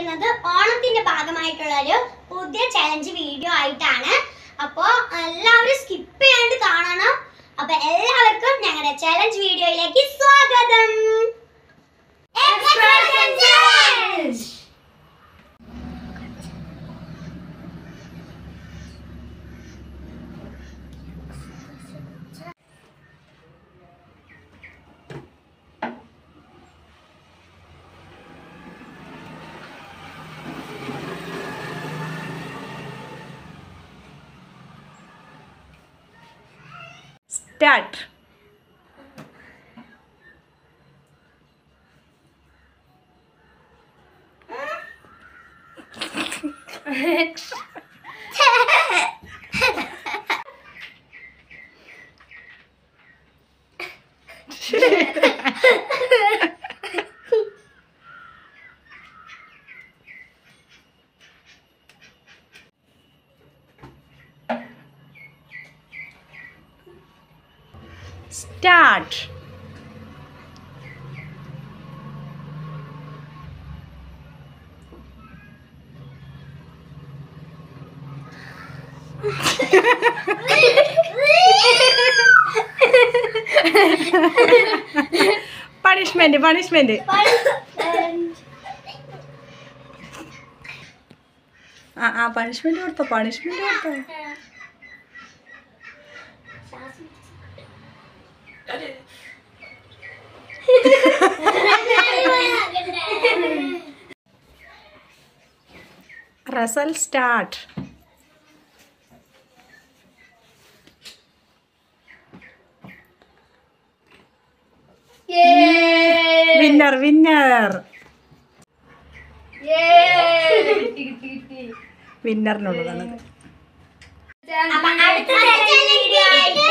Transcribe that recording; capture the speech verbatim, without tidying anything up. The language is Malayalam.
വന്നിരിക്കുന്നത് ഓണത്തിന്റെ ഭാഗമായിട്ടുള്ള ഒരു പുതിയ ചലഞ്ച് വീഡിയോ ആയിട്ടാണ്. അപ്പോൾ എല്ലാവരും സ്കിപ്പ് ചെയ്യാണ്ട് കാണണം. അപ്പൊ എല്ലാവർക്കും ഞങ്ങളുടെ ചലഞ്ച് വീഡിയോയിലേക്ക് സ്വാഗതം. Start. Start. Punishment, punishment. ആ ആ പണിഷ്മെന്റ് കൊടുത്തോ പണിഷ്മെന്റ് കൊടുത്തോ. Russell, start. Yay! Winner, winner. Yay! വിന്നറിനുള്ളതാണത്. അപ്പൊ അടുത്ത ചലഞ്ച് വീഡിയോ ആയിട്ട്